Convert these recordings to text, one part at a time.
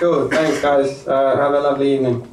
Cool, thanks guys. Have a lovely evening.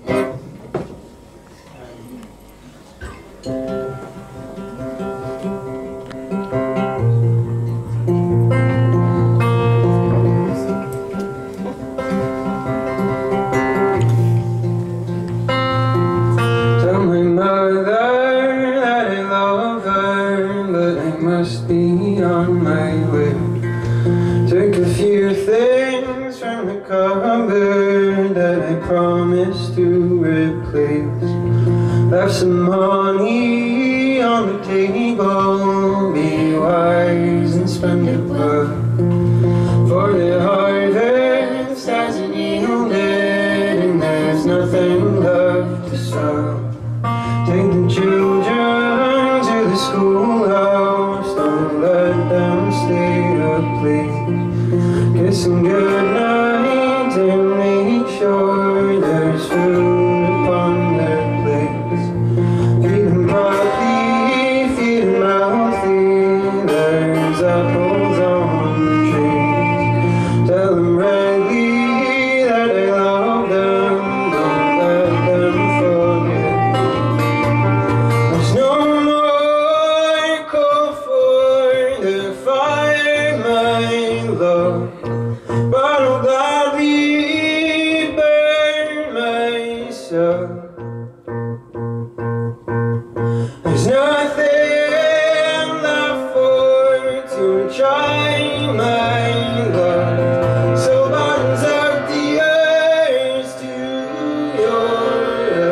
Tell my mother that I love her, but I must be on my way. Took a few things from the cupboard that I promised to replace. Left some money on the table, be wise and spend it well. For the harvest hasn't yielded and there's nothing left to sell. Take the children to the schoolhouse, don't let them stay up late. Kiss them goodnight and make sure there's food upon their plates. Feed them broccoli, feed them healthy, there's apples on the trees. Tell them rightly that I love them, don't let them forget. There's no more coal for the fire, my love, but I'll gladly burn myself. There's nothing left for to try, my love, so bottoms up the earth to your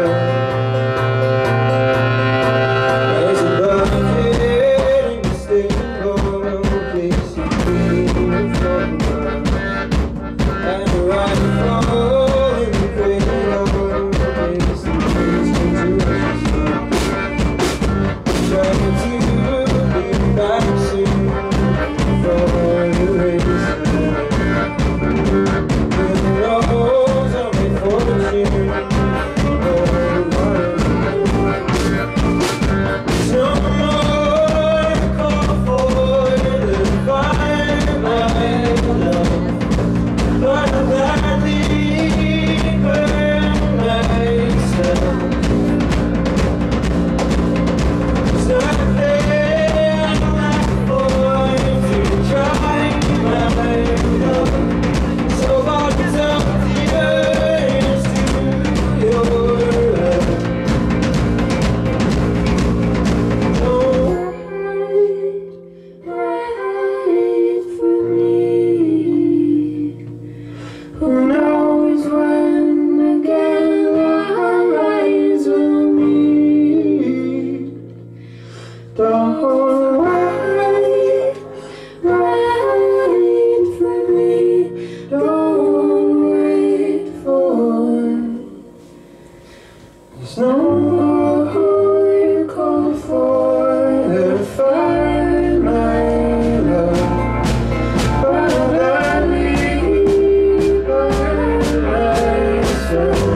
love. There's a bucket in the stable, place you clean for love, and a rifle in the cradle, place the kids can do love. Trying to be back soon before you raise the who knows how my fortune or what. There's no more call for the fire, my love, but I'll gladly burn myself. There's nothing left for to try, my love, so bottoms up the earth to your love. Right for me. Who knows when again our eyes will meet? Don't wait for me, don't wait for. There's no more call for the fire, my love, but I'll gladly burn myself.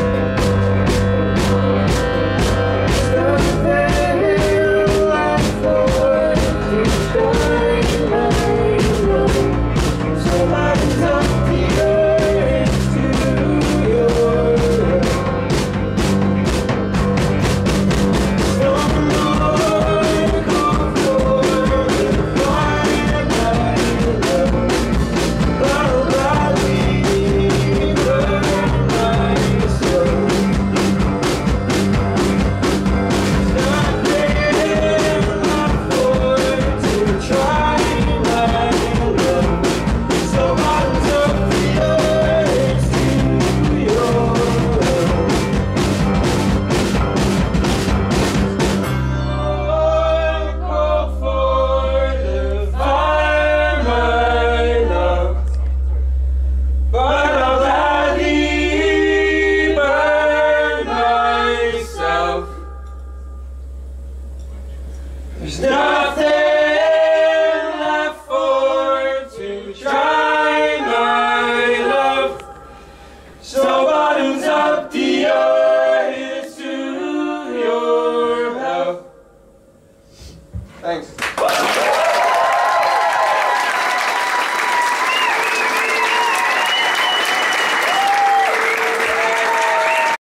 There's nothing left for to try, my love, so bottoms up the earth to your health. Thanks.